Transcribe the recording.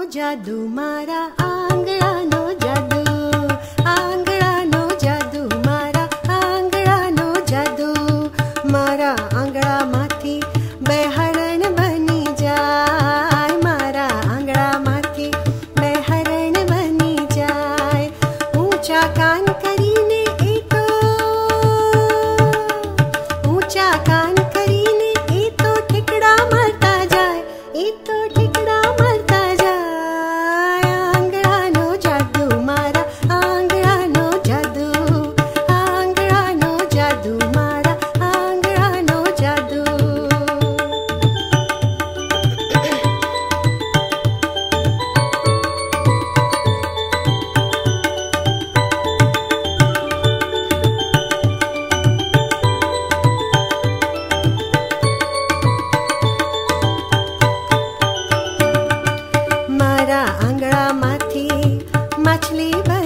જાદુ મારા આંગળાનો જાદુ, આંગળાનો જાદુ મારા આંગળાનો જાદુ, મારા આંગળામાંથી બે હરણ બની જાય, મારા આંગળામાંથી બે હરણ બની જાય. ઊંચા કાન કરીને એ તો, ઊંચા કાન કરીને એ તો ઠીકડા મારતા જાય, એ તો ઠીકડા મારતા જાય. આંગળાનો જાદુ મારા આંગળાનો જાદુ, આંગળાનો જાદુ મારા આંગળાનો જાદુ. મારા આંગળામાંથી માછલી